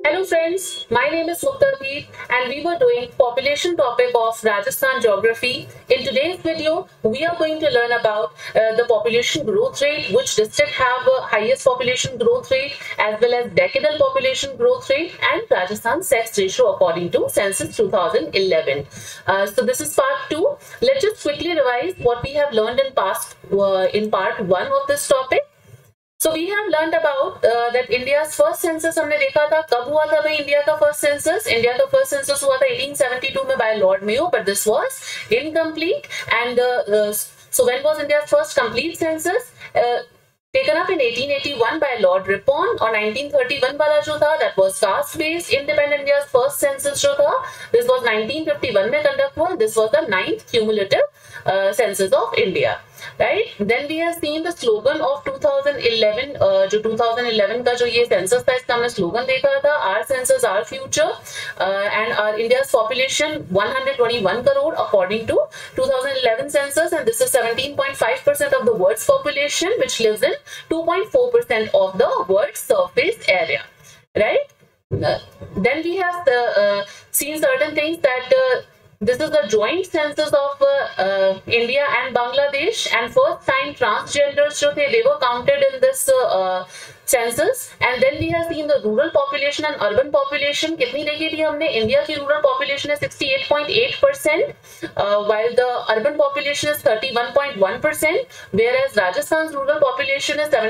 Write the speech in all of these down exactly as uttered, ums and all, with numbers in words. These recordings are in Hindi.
Hello friends, my name is Muktarbir and we were doing population topic of Rajasthan geography. In today's video, we are going to learn about uh, the population growth rate, which district have a highest population growth rate, as well as decadal population growth rate and Rajasthan sex ratio according to census two thousand eleven. Uh, so this is part two. Let's just quickly revise what we have learned in past uh, in part one of this topic. So we have learned about uh, that India's first census हमने देखा था कब हुआ था भाई इंडिया का first census. इंडिया का first census हुआ था eighteen seventy-two में by Lord Mayo, but this was incomplete. And uh, uh, so when was India's first complete census? Uh, taken up in eighteen eighty-one by Lord Ripon, और nineteen thirty-one वाला जो था that was caste based. Independent India's first census जो था this was nineteen fifty-one में conduct हुआ. This was the ninth cumulative uh, census of India. Right? Then we have seen the slogan of two thousand eleven. uh, जो two thousand eleven का जो ये census था इसका हमने slogan देखा था our census our future, uh, and our India's population one hundred twenty-one crore according to two thousand eleven census, and this is seventeen point five percent of the world's population, which lives in two point four percent of the world's surface area. Right? Uh, then we have the, uh, seen certain things that uh, this is the joint census of uh, uh, India and Bangladesh, and first time transgenders jo the, they were counted in this uh, uh, census. And then we have seen the rural population and urban population. कितनी देखी थी हमने? India की rural population is sixty-eight point eight percent, uh, while the urban population is thirty-one point one percent, whereas Rajasthan's rural population is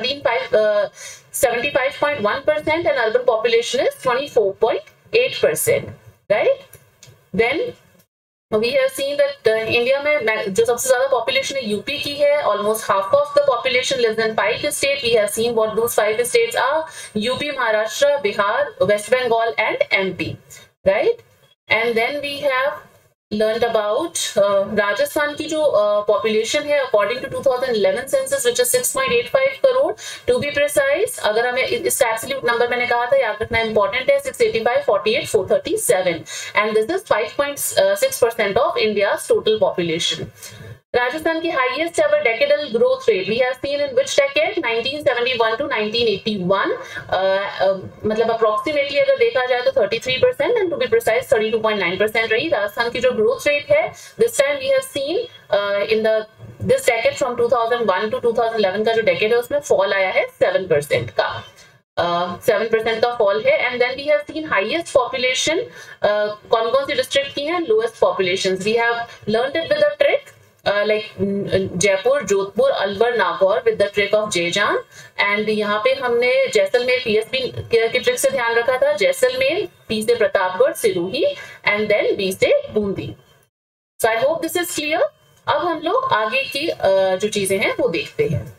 seventy-five point one percent and urban population is twenty-four point eight percent. Right? Then we have seen that uh, India में जो सबसे ज़्यादा population है यूपी की है. Almost half of the population lives in five states. We have seen what those five states are: U P, Maharashtra, Bihar, West Bengal, and M P. Right? And then we have learned about uh, Rajasthan की जो uh, population है according to two thousand eleven census, which is six point eight five crore to be precise. अगर हमें इसका absolute number मैंने कहा था याद रखना important है, six eighty-five, forty-eight, four thirty-seven, and this is five point six percent of India's total population. Rajasthan की highest ever decadal growth rate we have seen in which decade? nineteen seventy-one to nineteen eighty-one. uh, uh, मतलब approximately अगर देखा जाए तो thirty-three percent and to be precise thirty-two point nine percent रही राजस्थान की जो growth rate है. This time we have seen uh, in the this decade from two thousand one to two thousand eleven का जो decade है उसमें fall आया है seven percent का. सेवन uh, परसेंट का फॉल है. And then we have seen highest population कौन कौन सी डिस्ट्रिक्ट की हैं, lowest population. We have learned it with a trick like Jaipur, Jodhpur, Alwar, Nagaur with the trick of जेजान. एंड यहाँ पे हमने जैसलमेर पीएसबी की ट्रिक से ध्यान रखा था. जैसलमेर, पी से Pratapgarh, Sirohi, and then B से Bundi. So I hope this is clear. अब हम लोग आगे की uh, जो चीजें हैं वो देखते हैं.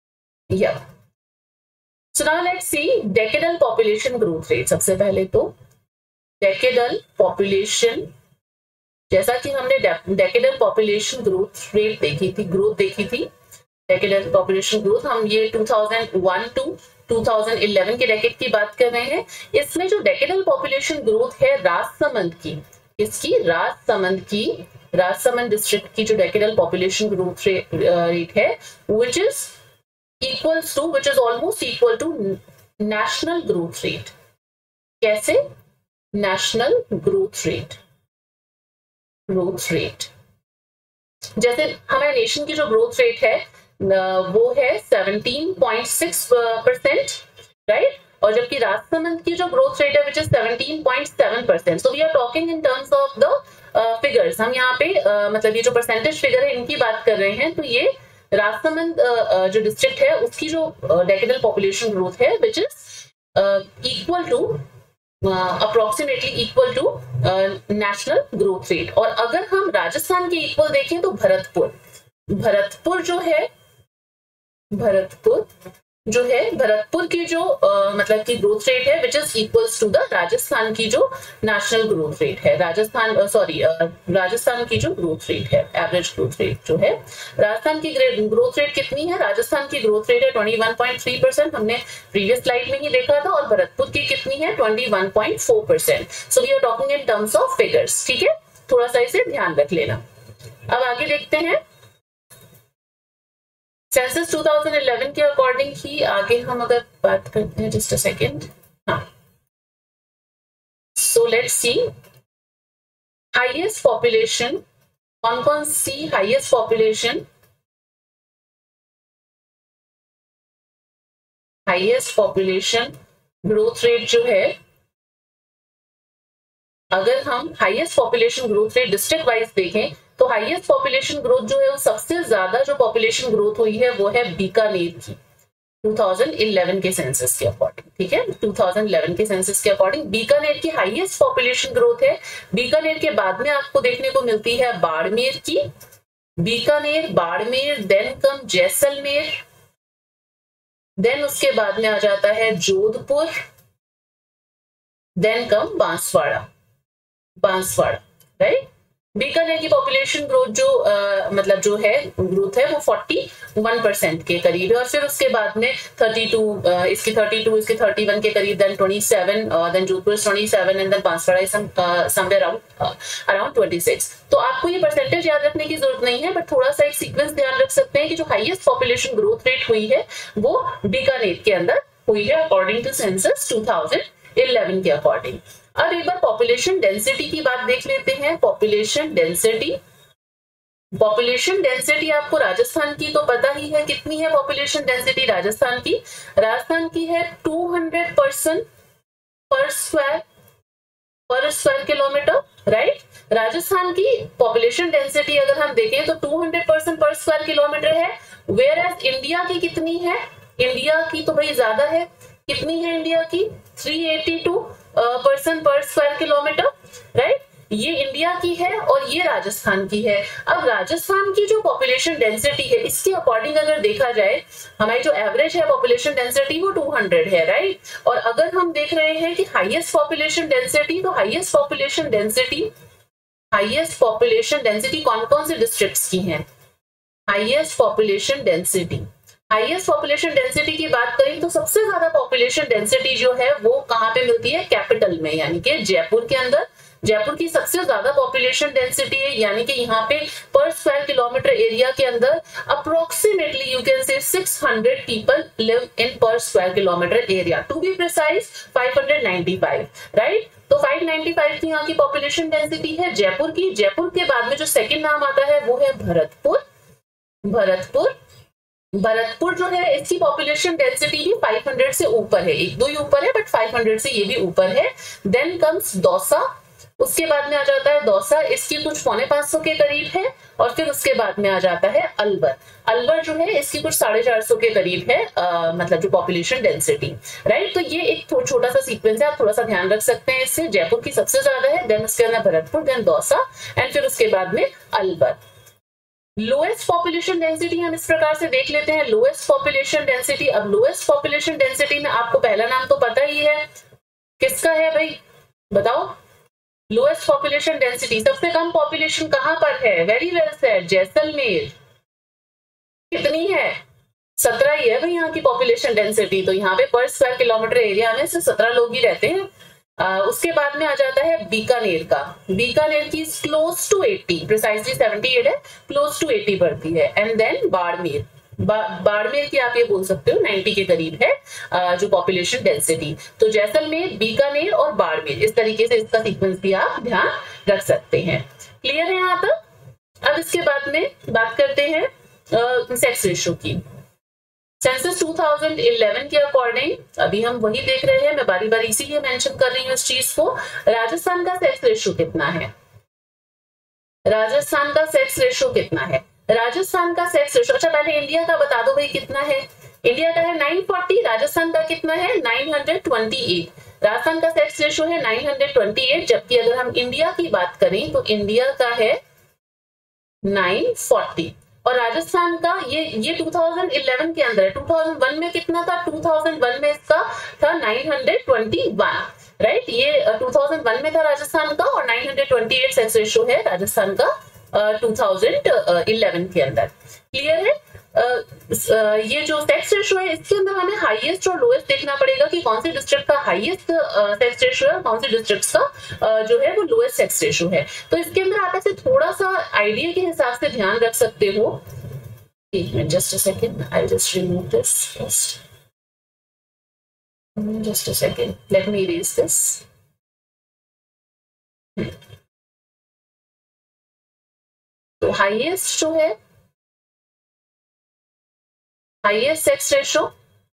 या So now let's see decadal population growth rate. सबसे पहले तो decadal population, जैसा कि हमने decadal population growth rate देखी थी, growth देखी थी, decadal population growth, हम ये two thousand one to two thousand eleven के decade की बात कर रहे हैं. इसमें जो decadal population growth है राजसमंद की, इसकी राजसमंद की राजसमंद डिस्ट्रिक्ट की जो decadal population growth rate, uh, rate है, which is equals to, which is almost equal to national growth rate. कैसे? national growth rate. growth rate जैसे हमारे नेशन की जो ग्रोथ रेट है वो है seventeen point six percent, right? और जबकि राजसमंद की जो ग्रोथ रेट है which is seventeen point seven percent. so we are talking in terms of the uh, figures. हम यहाँ पे uh, मतलब ये जो परसेंटेज फिगर है इनकी बात कर रहे हैं. तो ये राजसमंद जो डिस्ट्रिक्ट है उसकी जो डेकेडल पॉपुलेशन ग्रोथ है which is equal to approximately equal to national growth rate. और अगर हम राजस्थान के इक्वल देखें तो भरतपुर भरतपुर जो है भरतपुर जो है भरतपुर की जो uh, मतलब की ग्रोथ रेट है which is equals to the Rajasthan की जो नेशनल ग्रोथ रेट है. Rajasthan sorry uh, uh, Rajasthan की जो ग्रोथ रेट है, एवरेज ग्रोथ रेट जो है, राजस्थान की ग्रोथ रेट कितनी है? राजस्थान की ग्रोथ रेट है twenty-one point three percent, हमने प्रीवियस स्लाइड में ही देखा था. और भरतपुर की कितनी है? twenty-one point four percent. So we are talking in terms of figures. ठीक है, थोड़ा सा इसे ध्यान रख लेना. अब आगे देखते हैं सेंसस two thousand eleven के अकॉर्डिंग ही आगे हम अगर बात करते हैं. Just a second. हाँ, लेट्स सी हाईएस्ट पॉपुलेशन, कौन कौन सी highest population, highest population growth rate जो है, अगर हम highest population growth rate district wise देखें तो हाईएस्ट पॉपुलेशन ग्रोथ जो है वो सबसे ज्यादा जो पॉपुलेशन ग्रोथ हुई है वो है बीकानेर की दो हज़ार ग्यारह के सेंसस के अकॉर्डिंग, ठीक है, दो हज़ार ग्यारह के सेंसस के अकॉर्डिंग बीकानेर की हाईएस्ट पॉपुलेशन ग्रोथ है। बीकानेर के बाद में आपको देखने को मिलती है बाड़मेर की, Bikaner, Barmer, then come Jaisalmer, then उसके बाद में आ जाता है Jodhpur, then come Banswara, Banswara, right. Bikaner की पॉपुलेशन ग्रोथ जो आ, मतलब जो है ग्रोथ है वो इकतालीस परसेंट के करीब है, और फिर उसके बाद में बत्तीस आ, इसकी बत्तीस, इसकी इकतीस के करीब, देन सत्ताईस, देन जोधपुर सत्ताईस and then Banswara somewhere around around छब्बीस। तो आपको ये परसेंटेज याद रखने की जरूरत नहीं है, बट थोड़ा सा एक सीक्वेंस ध्यान रख सकते हैं कि जो हाईएस्ट पॉपुलेशन ग्रोथ रेट हुई है वो बीकानेर के अंदर हुई है अकॉर्डिंग टू सेंसस दो हज़ार ग्यारह के अकॉर्डिंग। अब एक बार पॉपुलेशन डेंसिटी की बात देख लेते हैं। पॉपुलेशन डेंसिटी, पॉपुलेशन डेंसिटी आपको राजस्थान की तो पता ही है कितनी है पॉपुलेशन डेंसिटी राजस्थान की, राजस्थान की है दो सौ पर्सन पर स्क्वायर पर स्क्वायर किलोमीटर, राइट। राजस्थान की पॉपुलेशन डेंसिटी अगर हम देखें तो दो सौ पर्सन पर स्क्वायर किलोमीटर है, वेयर एज इंडिया की कितनी है, इंडिया की तो भाई ज्यादा है, कितनी है इंडिया की तीन सौ बयासी person per square kilometer, right, ये इंडिया की है और ये राजस्थान की है। अब राजस्थान की जो पॉपुलेशन डेंसिटी है इसके अकॉर्डिंग अगर देखा जाए हमारी जो एवरेज है पॉपुलेशन डेंसिटी वो दो सौ है, राइट। और अगर हम देख रहे हैं कि हाईएस्ट पॉपुलेशन डेंसिटी, तो highest population density highest population density कौन कौन से डिस्ट्रिक्ट्स की है, highest population density highest population density की बात करें तो सबसे ज्यादा पॉपुलेशन डेंसिटी जो है वो कहां पे मिलती है, कैपिटल में, यानी कि जयपुर के अंदर। जयपुर की सबसे ज्यादा पॉपुलेशन डेंसिटी है, यानी कि यहाँ पे पर स्क्वायर किलोमीटर एरिया के अंदर अप्रोक्सीमेटली यू कैन से छह सौ people live in per square kilometer area, to be precise पाँच सौ पचानवे, राइट। तो पाँच सौ पचानवे की यहाँ की पॉपुलेशन डेंसिटी है जयपुर की। जयपुर के बाद में जो सेकंड नाम आता है वो है भरतपुर। भरतपुर भरतपुर जो है इसकी पॉपुलेशन डेंसिटी भी पाँच सौ से ऊपर है, एक दो ही ऊपर है बट पाँच सौ से ये भी ऊपर है। देन कम्स दौसा, उसके बाद में आ जाता है दौसा, इसकी कुछ पौने पांच सौ के करीब है, और फिर उसके बाद में आ जाता है अलवर। अलवर जो है इसकी कुछ साढ़े चार सौ के करीब है, आ, मतलब जो पॉपुलेशन डेंसिटी, राइट। तो ये एक छोटा सा सीक्वेंस है, आप थोड़ा सा ध्यान रख सकते हैं इससे। जयपुर की सबसे ज्यादा है, देन उसके अंदर भरतपुर, देन दौसा एंड फिर उसके बाद में अलवर। लोएस्ट पॉपुलेशन डेंसिटी हम इस प्रकार से देख लेते हैं, लोएस्ट पॉपुलेशन डेंसिटी। अब लोएस्ट पॉपुलेशन डेंसिटी में आपको पहला नाम तो पता ही है, किसका है भाई बताओ, लोएस्ट पॉपुलेशन डेंसिटी, सबसे कम पॉपुलेशन कहां पर है, वेरी वेल सेड, जैसलमेर। कितनी है, सत्रह ही है भाई यहाँ की पॉपुलेशन डेंसिटी। तो यहाँ पे पर स्क्वायर किलोमीटर एरिया में सिर्फ सत्रह लोग ही रहते हैं। Uh, उसके बाद में आ जाता है बीकानेर का। बीकानेर की क्लोज टू अस्सी, प्रिसाइसली अठहत्तर है, क्लोज टू अस्सी पड़ती है। एंड देन बाड़मेर, बा, बाड़मेर की आप ये बोल सकते हो नब्बे के करीब है uh, जो पॉपुलेशन डेंसिटी। तो जैसलमेर, बीकानेर और बाड़मेर, इस तरीके से इसका सीक्वेंस भी आप ध्यान रख सकते हैं। क्लियर है यहाँ तक। अब इसके बाद में बात करते हैं सेक्स रेशियो की। सेंसस दो हज़ार ग्यारह के अकॉर्डिंग अभी हम वही देख रहे हैं, मैं बारी बारी इसीलिए मेंशन कर रही हूँ इस चीज को। राजस्थान का सेक्स रेशियो कितना है, राजस्थान का सेक्स रेशियो कितना है, राजस्थान का सेक्स रेशियो, अच्छा पहले इंडिया का बता दो भाई कितना है। इंडिया का है नौ सौ चालीस, राजस्थान का कितना है नौ सौ अट्ठाईस। राजस्थान का सेक्स रेशियो है नौ सौ अट्ठाईस, जबकि अगर हम इंडिया की बात करें तो इंडिया का है नौ सौ चालीस। और राजस्थान का ये ये दो हज़ार ग्यारह के अंदर है। दो हज़ार एक में कितना था, दो हज़ार एक में इसका था नौ सौ इक्कीस, राइट। ये दो हज़ार एक में था राजस्थान का, और नौ सौ अट्ठाईस सेक्स रेशियो है राजस्थान का दो हज़ार ग्यारह के अंदर। क्लियर है। Uh, uh, ये जो सेक्स रेशियो है इसके अंदर हमें हाईएस्ट और लोएस्ट देखना पड़ेगा कि कौन से डिस्ट्रिक्ट का हाईएस्ट सेक्स रेशियो है, कौन से डिस्ट्रिक्ट का uh, जो है वो लोएस्ट सेक्स रेशियो है। तो इसके अंदर आप ऐसे थोड़ा सा आइडिया के हिसाब से ध्यान रख सकते हो। एक minute, just a second, I just remove this first, just a second, let me erase this. तो हाईएस्ट जो है, हाईएस्ट सेक्स रेशो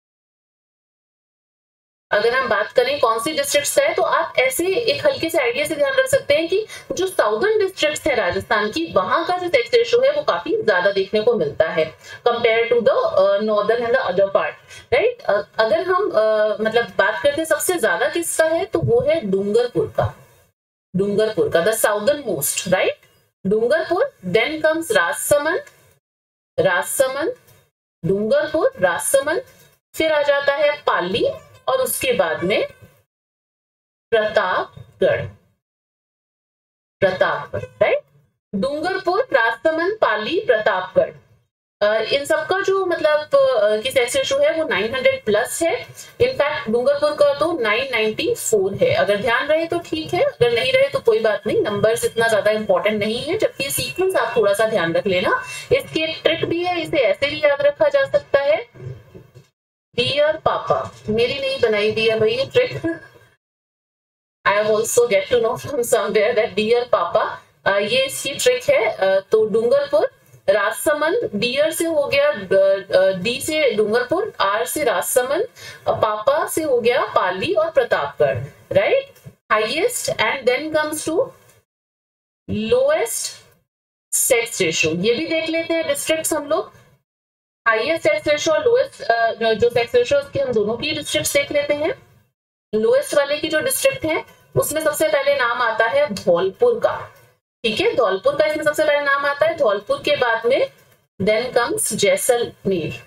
अगर हम बात करें कौन सी डिस्ट्रिक्ट्स का है, तो आप ऐसे एक हल्के से आइडिया से ध्यान रख सकते हैं कि जो साउदर्न डिस्ट्रिक्ट्स है राजस्थान की, वहां का जो सेक्स रेशो है वो काफी ज्यादा देखने को मिलता है compare to the northern and the other part, right. अगर हम uh, मतलब बात करते हैं सबसे ज्यादा किसका है, तो वो है डूंगरपुर का, डूंगरपुर का the southern most, right, Dungarpur. Then comes Rajsamand, Rajsamand, Dungarpur, Rajsamand, फिर आ जाता है पाली और उसके बाद में प्रतापगढ़, प्रतापगढ़, राइट। डूंगरपुर, राजसमंद, पाली, प्रतापगढ़, इन सबका जो मतलब की सेक्स रेशो है वो नौ सौ प्लस है। इनफैक्ट डूंगरपुर का तो नौ सौ चौरानवे है। अगर ध्यान रहे तो ठीक है, अगर नहीं रहे तो कोई बात नहीं, नंबर्स इतना ज्यादा इंपॉर्टेंट नहीं है, जबकि सीक्वेंस आप थोड़ा सा ध्यान रख लेना। इसकी एक ट्रिक भी है, इसे ऐसे भी याद रखा जा सकता है, डियर पापा, मेरी नहीं बनाई दी है भाई ये trick, I have also get to know from somewhere that dear papa, ये इसकी ट्रिक है। uh, तो डूंगरपुर, राजसमंद, डियर से हो गया, डी से डूंगरपुर, आर से राजसमंद, पापा से हो गया पाली और Pratapgarh, right, highest. And then comes to lowest sex ratio, ये भी देख लेते हैं डिस्ट्रिक्ट्स हम लोग, हाईएस्ट सेक्स रेशो और लोएस्ट जो सेक्स रेशो उसके हम दोनों की डिस्ट्रिक्ट देख लेते हैं। लोएस्ट वाले की जो डिस्ट्रिक्ट है उसमें सबसे पहले नाम आता है धौलपुर का, ठीक है, धौलपुर का इसमें सबसे पहले नाम आता है। धौलपुर के बाद में then comes Jaisalmer,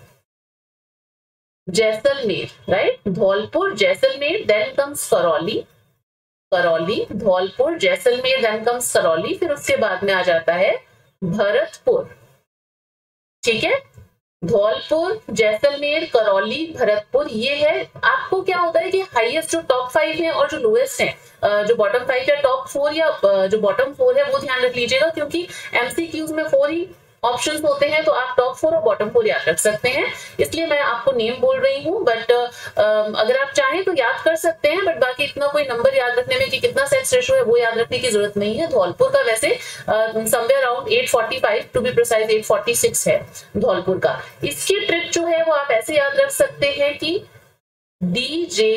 Jaisalmer, right, Dholpur, Jaisalmer, then comes Karauli, Karauli, Dholpur, Jaisalmer, then comes Karauli, फिर उसके बाद में आ जाता है भरतपुर, ठीक है, धौलपुर, जैसलमेर, करौली, भरतपुर, ये है। आपको क्या होता है कि हाईएस्ट जो टॉप फाइव है और जो लोएस्ट है, जो बॉटम फाइव या टॉप फोर या जो बॉटम फोर है वो ध्यान रख लीजिएगा, क्योंकि एमसीक्यूज में फोर ही ऑप्शंस होते हैं, तो आप टॉप फोर और बॉटम फोर याद रख सकते हैं, इसलिए मैं आपको नेम बोल रही हूँ। बट अगर आप चाहें तो याद कर सकते हैं, बट बाकी इतना कोई नंबर याद रखने में कि कितना सेक्स रेशो है वो याद रखने की जरूरत नहीं है। धौलपुर का वैसे समवेयर अराउंड आठ सौ पैंतालीस टू बी प्रिसाइज आठ सौ छियालीस है धौलपुर का। इसकी ट्रिक जो है वो आप ऐसे याद रख सकते हैं कि डीजे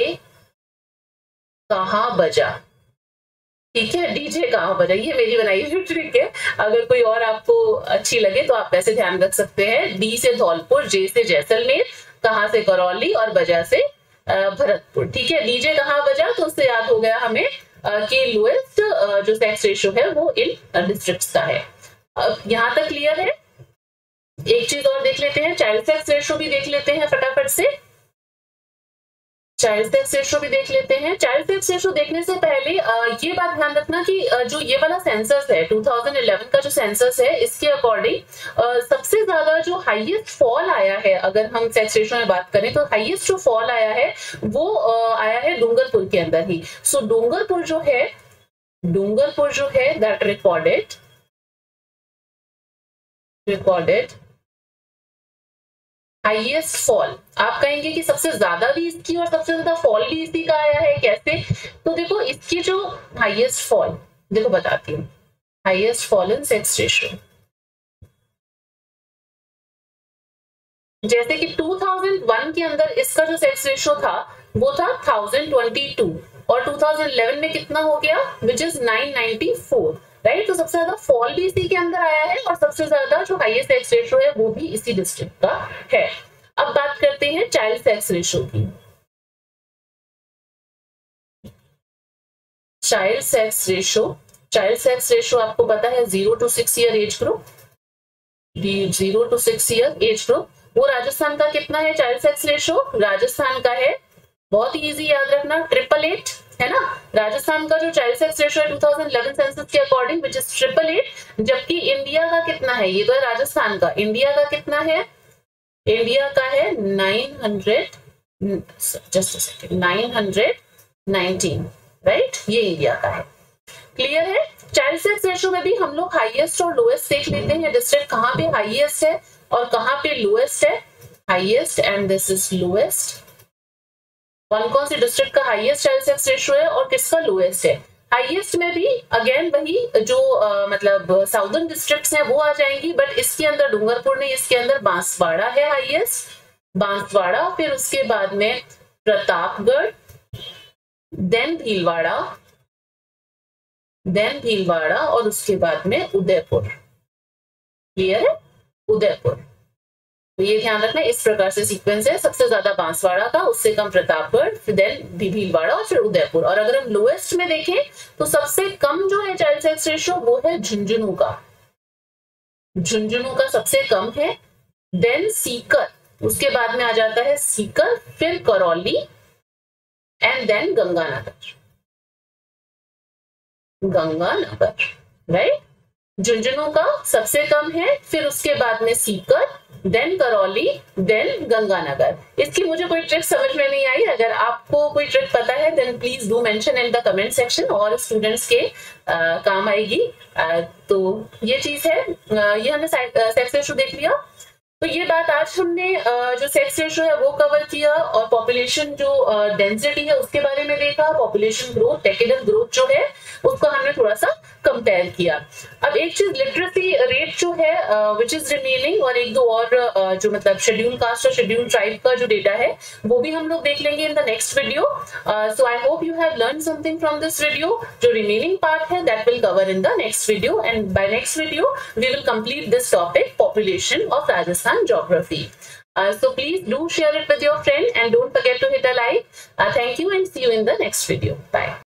कहाँ बजा, ठीक है, डीजे कहाँ बजा, ये मेरी बनाई हुई ट्रिक है, अगर कोई और आपको अच्छी लगे तो आप ऐसे ध्यान रख सकते हैं। डी से धौलपुर, जे से जैसलमेर, कहाँ से करौली और बजा से भरतपुर, ठीक है। डीजे कहाँ बजा, तो उससे याद हो गया हमें कि लोएस्ट जो सेक्स रेशो है वो इन डिस्ट्रिक्ट्स का है। अब यहाँ तक क्लियर है। एक चीज और देख लेते हैं, चाइल्ड सेक्स रेशो भी देख लेते हैं फटाफट से, चाइल्ड सेक्स रेशो भी देख लेते हैं। चाइल्ड सेक्स रेशो देखने से पहले आ, ये बात ध्यान रखना कि आ, जो ये वाला सेंसस है दो हज़ार ग्यारह का जो सेंसस है, इसके अकॉर्डिंग सबसे ज्यादा जो हाईएस्ट फॉल आया है, अगर हम सेक्स रेशो में बात करें तो हाईएस्ट जो फॉल आया है वो आ, आया है डूंगरपुर के अंदर ही। सो so, डूंगरपुर जो है, डूंगरपुर जो है that recorded recorded highest fall. आप कहेंगे कि सबसे ज्यादा भी इसकी और सबसे ज्यादा फॉल भी इसी का आया है, कैसे? तो देखो इसकी जो हाईएस्ट फॉल, देखो बताती हूँ, highest fall in sex ratio, जैसे कि दो हज़ार एक के अंदर इसका जो सेक्स रेशियो था वो था एक हज़ार बाईस और दो हज़ार ग्यारह में कितना हो गया, विच इज नौ सौ चौरानवे, राइट। तो सबसे ज्यादा फॉल भी इसी के अंदर आया है और सबसे ज्यादा जो हाईएस्ट सेक्स रेशियो है वो भी इसी डिस्ट्रिक्ट का है। अब बात करते हैं चाइल्ड सेक्स रेशियो की। Child sex ratio, child sex ratio आपको पता है zero to six year age group, zero to six year age group, वो राजस्थान का कितना है चाइल्ड सेक्स रेशियो? राजस्थान का है, बहुत इजी याद रखना, ट्रिपल एट है ना। राजस्थान का जो चाइल्ड सेक्स रेशियो है दो हज़ार ग्यारह सेंसस के according which is triple eight, जबकि इंडिया का कितना है, ये तो है राजस्थान का, इंडिया का कितना है? इंडिया का है nine hundred, just a second, nine hundred nineteen, right, ये इंडिया का है। क्लियर है। चाइल्ड सेक्स रेशियो में भी हम लोग हाईएस्ट और लोएस्ट देख लेते हैं, डिस्ट्रिक्ट कहाँ पे हाईएस्ट है और कहाँ पे लोएस्ट है। Highest and this is lowest, कौन कौन सी डिस्ट्रिक्ट का हाईएस्ट चाइल्ड सेक्स रेशियो है और किसका लोएस्ट है। हाईएस्ट में भी अगेन वही जो uh, मतलब साउदर्न डिस्ट्रिक्ट्स हैं वो आ जाएंगी, बट इसके अंदर डूंगरपुर नहीं, इसके अंदर बांसवाड़ा है हाईएस्ट, बांसवाड़ा, फिर उसके बाद में प्रतापगढ़, देन भीलवाड़ा, देन भीलवाड़ा और उसके बाद में उदयपुर। क्लियर है? उदयपुर। तो ये ध्यान रखना, इस प्रकार से सीक्वेंस है, सबसे ज्यादा बांसवाड़ा का, उससे कम प्रतापगढ़, फिर देन भीलवाड़ा और फिर उदयपुर। और अगर हम लोएस्ट में देखें तो सबसे कम जो है चाइल्ड सेक्स रेशियो वो है झुंझुनू का, झुंझुनू का सबसे कम है, देन सीकर, उसके बाद में आ जाता है सीकर, फिर Karauli and then Ganganagar, Ganganagar, right. Jhunjhunu का सबसे कम है, फिर उसके बाद में सीकर, देन करौली, देन गंगानगर। इसकी मुझे कोई ट्रिक समझ में नहीं आई, अगर आपको कोई ट्रिक पता है then please do mention in the comment section, और स्टूडेंट्स के आ, काम आएगी। आ, तो ये चीज है, आ, ये हमने सेक्स रेशियो देख लिया। तो ये बात आज हमने जो सेक्स रेशियो है वो कवर किया, और पॉपुलेशन जो डेंसिटी है उसके बारे में देखा, पॉपुलेशन ग्रोथ, डेकेडल ग्रोथ जो है उसको हमने थोड़ा सा कंपेयर किया। अब एक चीज लिटरेसी रेट जो है विच इज रिमेनिंग, और एक दो और uh, जो मतलब शेड्यूल कास्ट और शेड्यूल ट्राइब का जो डेटा है वो भी हम लोग देख लेंगे in the next video. So I hope you have learn something from this video. जो रिमेनिंग पार्ट है that will cover in the next video, and by next video we will complete this topic, population of Rajasthan geography. Uh, so please do share it with your friend and don't forget to hit a like. Uh, thank you and see you in the next video. Bye.